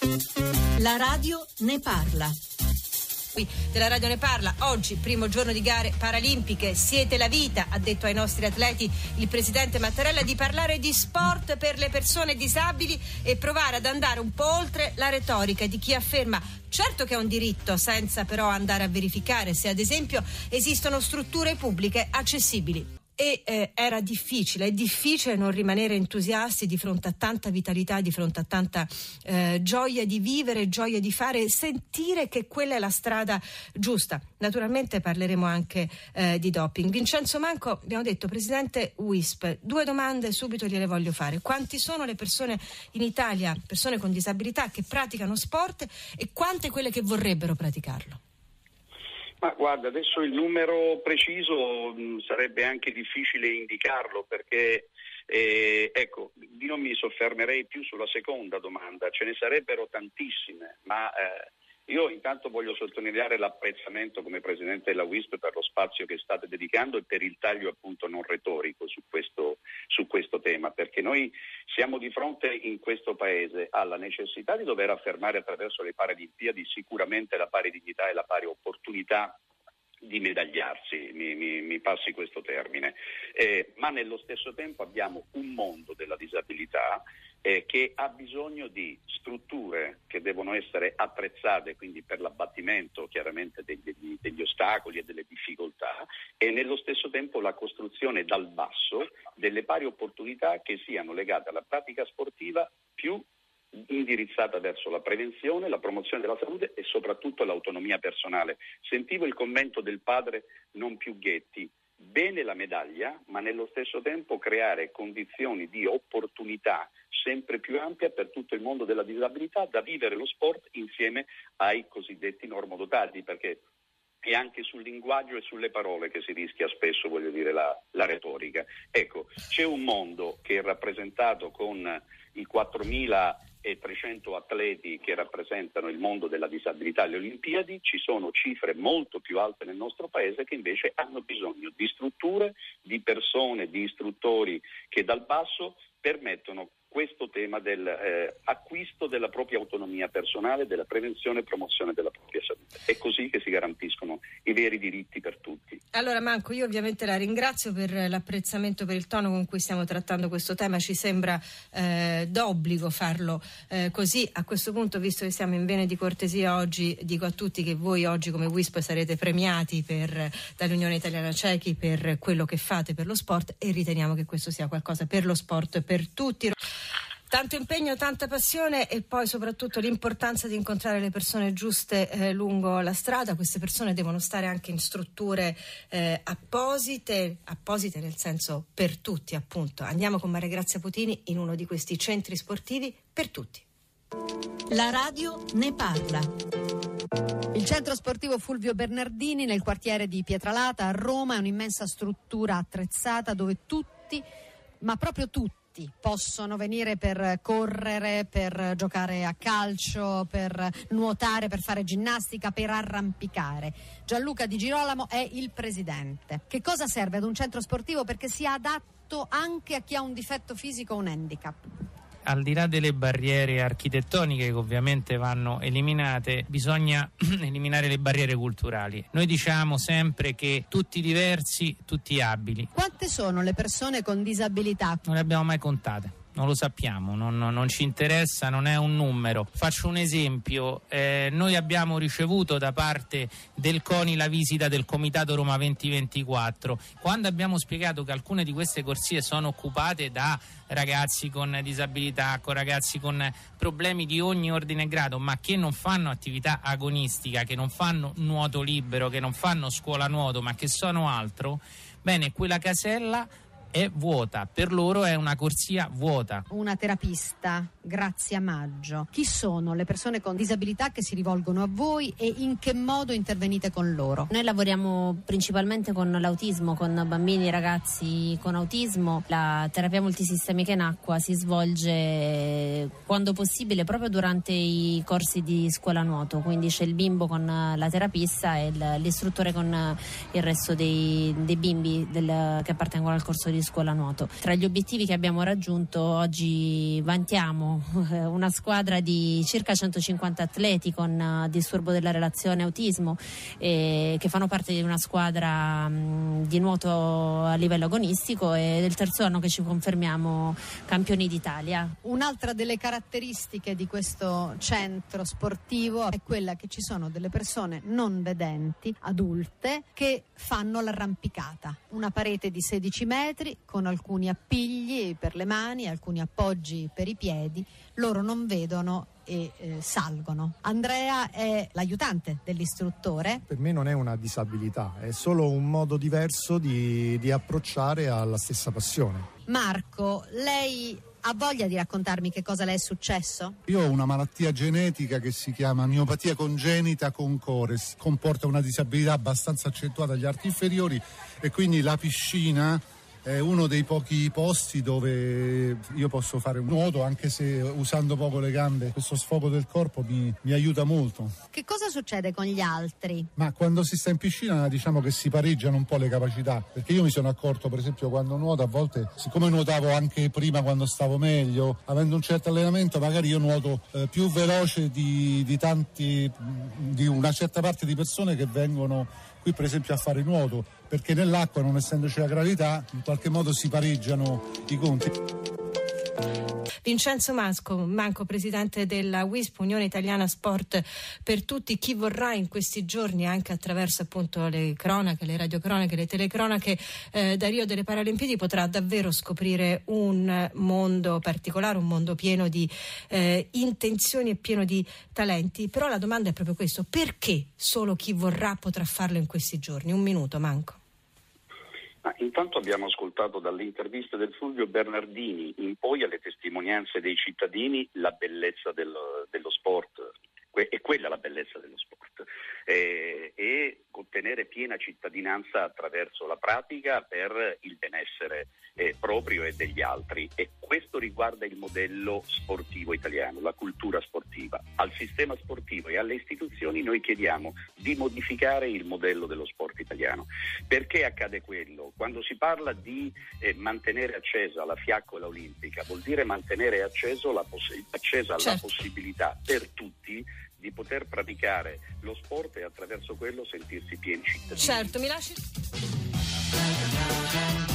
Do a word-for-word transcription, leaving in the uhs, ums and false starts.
La radio ne parla. Qui della radio ne parla. Oggi, primo giorno di gare paralimpiche, siete la vita, ha detto ai nostri atleti il presidente Mattarella, di parlare di sport per le persone disabili e provare ad andare un po' oltre la retorica di chi afferma certo che è un diritto, senza però andare a verificare se ad esempio esistono strutture pubbliche accessibili. E eh, era difficile, è difficile non rimanere entusiasti di fronte a tanta vitalità, di fronte a tanta eh, gioia di vivere, gioia di fare, sentire che quella è la strada giusta. Naturalmente parleremo anche eh, di doping. Vincenzo Manco, abbiamo detto, presidente W I S P, due domande subito gliele voglio fare. Quanti sono le persone in Italia, persone con disabilità, che praticano sport e quante quelle che vorrebbero praticarlo? Ma guarda, adesso il numero preciso mh, sarebbe anche difficile indicarlo, perché eh, ecco, io non mi soffermerei più sulla seconda domanda, ce ne sarebbero tantissime, ma eh, io intanto voglio sottolineare l'apprezzamento come presidente della W I S P per lo spazio che state dedicando e per il taglio appunto non retorico su questo, su questo tema, perché noi siamo di fronte in questo paese alla necessità di dover affermare attraverso le Paralimpiadi sicuramente la pari dignità e la pari opportunità di medagliarsi, mi, mi, mi passi questo termine, eh, ma nello stesso tempo abbiamo un mondo della disabilità eh, che ha bisogno di strutture che devono essere attrezzate quindi per l'abbattimento chiaramente degli, degli ostacoli e delle difficoltà, e nello stesso tempo la costruzione dal basso delle pari opportunità che siano legate alla pratica sportiva più indirizzata verso la prevenzione, la promozione della salute e soprattutto l'autonomia personale. Sentivo il commento del padre non più Ghetti. Bene la medaglia, ma nello stesso tempo creare condizioni di opportunità sempre più ampia per tutto il mondo della disabilità da vivere lo sport insieme ai cosiddetti normodotati, perché è anche sul linguaggio e sulle parole che si rischia spesso, voglio dire, la, la retorica. Ecco, c'è un mondo che è rappresentato con i quattromilatrecento atleti che rappresentano il mondo della disabilità alle Olimpiadi, ci sono cifre molto più alte nel nostro paese che invece hanno bisogno di strutture, di persone, di istruttori che dal basso permettono questo tema del eh, acquisto della propria autonomia personale, della prevenzione e promozione della propria salute. È così che si garantiscono i veri diritti per tutti. Allora Manco, io ovviamente la ringrazio per l'apprezzamento per il tono con cui stiamo trattando questo tema, ci sembra eh, d'obbligo farlo eh, così. A questo punto, visto che siamo in vena di cortesia oggi, dico a tutti che voi oggi come W I S P sarete premiati per, dall'Unione Italiana Ciechi per quello che fate per lo sport, e riteniamo che questo sia qualcosa per lo sport per tutti. Tanto impegno, tanta passione e poi soprattutto l'importanza di incontrare le persone giuste eh, lungo la strada. Queste persone devono stare anche in strutture eh, apposite, apposite nel senso per tutti appunto. Andiamo con Maria Grazia Potini in uno di questi centri sportivi per tutti. La radio ne parla. Il centro sportivo Fulvio Bernardini nel quartiere di Pietralata a Roma è un'immensa struttura attrezzata dove tutti, ma proprio tutti, possono venire per correre, per giocare a calcio, per nuotare, per fare ginnastica, per arrampicare. Gianluca Di Girolamo è il presidente. Che cosa serve ad un centro sportivo? Perché sia adatto anche a chi ha un difetto fisico o un handicap. Al di là delle barriere architettoniche che ovviamente vanno eliminate, bisogna eliminare le barriere culturali. Noi diciamo sempre che tutti diversi, tutti abili. Quante sono le persone con disabilità? Non le abbiamo mai contate. Non lo sappiamo, non, non ci interessa, non è un numero. Faccio un esempio, eh, noi abbiamo ricevuto da parte del CONI la visita del Comitato Roma venti ventiquattro. Quando abbiamo spiegato che alcune di queste corsie sono occupate da ragazzi con disabilità, con ragazzi con problemi di ogni ordine e grado, ma che non fanno attività agonistica, che non fanno nuoto libero, che non fanno scuola nuoto, ma che sono altro, bene, quella casella è vuota, per loro è una corsia vuota. Una terapista, Grazia Maggio. Chi sono le persone con disabilità che si rivolgono a voi e in che modo intervenite con loro? Noi lavoriamo principalmente con l'autismo, con bambini e ragazzi con autismo. La terapia multisistemica in acqua si svolge quando possibile proprio durante i corsi di scuola nuoto, quindi c'è il bimbo con la terapista e l'istruttore con il resto dei, dei bimbi del, che appartengono al corso di scuola nuoto. Tra gli obiettivi che abbiamo raggiunto oggi vantiamo una squadra di circa centocinquanta atleti con disturbo della relazione autismo eh, che fanno parte di una squadra mh, di nuoto a livello agonistico, e del terzo anno che ci confermiamo campioni d'Italia. Un'altra delle caratteristiche di questo centro sportivo è quella che ci sono delle persone non vedenti, adulte, che fanno l'arrampicata. Una parete di sedici metri con alcuni appigli per le mani, alcuni appoggi per i piedi. Loro non vedono e eh, salgono. Andrea è l'aiutante dell'istruttore. Per me non è una disabilità, è solo un modo diverso di, di approcciare alla stessa passione. Marco, lei ha voglia di raccontarmi che cosa le è successo? Io ho una malattia genetica che si chiama miopatia congenita con cores, comporta una disabilità abbastanza accentuata agli arti inferiori, e quindi la piscina è uno dei pochi posti dove io posso fare un nuoto, anche se usando poco le gambe. Questo sfogo del corpo mi, mi aiuta molto. Che cosa succede con gli altri? Ma quando si sta in piscina diciamo che si pareggiano un po' le capacità, perché io mi sono accorto, per esempio, quando nuoto, a volte, siccome nuotavo anche prima quando stavo meglio, avendo un certo allenamento, magari io nuoto eh, più veloce di, di tanti, di una certa parte di persone che vengono qui per esempio a fare nuoto, perché nell'acqua, non essendoci la gravità, in qualche modo si pareggiano i conti. Vincenzo Manco, Manco, presidente della W I S P, Unione Italiana Sport per Tutti. Chi vorrà in questi giorni, anche attraverso appunto le cronache, le radiocronache, le telecronache eh, da Rio delle Paralimpiadi, potrà davvero scoprire un mondo particolare, un mondo pieno di eh, intenzioni e pieno di talenti. Però la domanda è proprio questo: perché solo chi vorrà potrà farlo in questi giorni? Un minuto, Manco. Ah, intanto abbiamo ascoltato dalle interviste del Fulvio Bernardini in poi alle testimonianze dei cittadini la bellezza dello, dello sport. Que- è quella la bellezza dello sport, eh, e ottenere piena cittadinanza attraverso la pratica per il benessere eh, proprio e degli altri, e questo riguarda il modello sportivo italiano, la cultura sportiva. Al sistema sportivo e alle istituzioni noi chiediamo di modificare il modello dello sport italiano. Perché accade quello? Quando si parla di eh, mantenere accesa la fiaccola olimpica, vuol dire mantenere acceso la poss- accesa certo. la possibilità per tutti di poter praticare lo sport e attraverso quello sentirsi pieni cittadini. Certo, mi lasci...